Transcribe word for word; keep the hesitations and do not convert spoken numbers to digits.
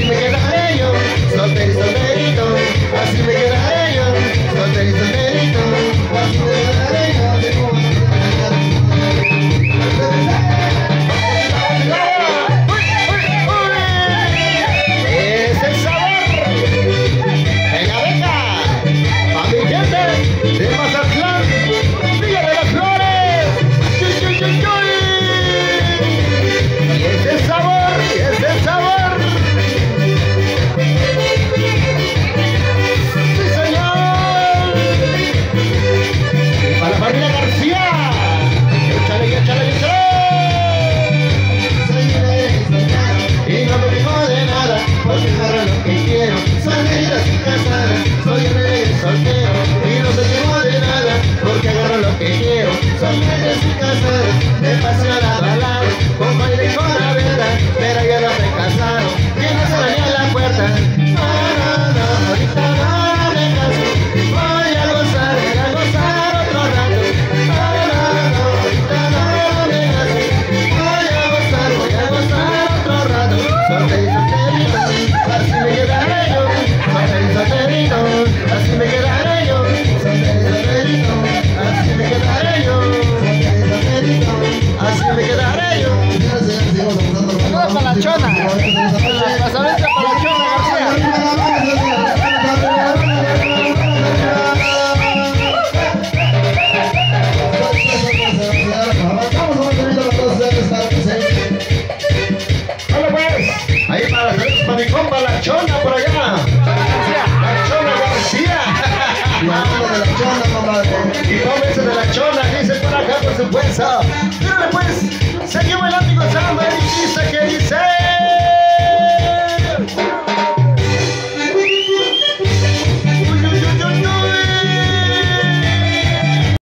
así me quedaré yo, solterito, solterito, así me quedaré yo, solterito, solterito, así me quedaré yo. Es el sabor en la beca a mi gente de Mazatlán, Villa de las Flores. ¡Chuy, chuy, chuy, chuy! Y es el sabor, y es el sabor. ¡Sí, señor! Y para la familia García, échale, échale, échale. Y no me fijo de nada, porque agarro lo que quiero. Solterita sin casada, soy el rey soltero. Y no me fijo de nada, porque agarro lo que quiero. Solterita sin casada, me paso a lado a lado, con baile y con la verdad, pero ya no me casaron, que no se daña la puerta. No, no, no, ahorita no me caso, voy a gozar, voy a gozar otro rato. No, no, no, ahorita no me caso, voy a gozar, voy a gozar otro rato. Solterito, solterito, así me quedaré yo. Solterito, solterito, así me quedaré yo. Solterito, solterito, así me quedaré yo. Solterito, solterito, así me quedaré yo. Una palachona. La sabeta palachona, García. Hola pues, ahí para, para mi compa la chona por allá. La chona García. Y tómese de la chona, dice por acá por supuesto. Mírale pues, seguimos bailando.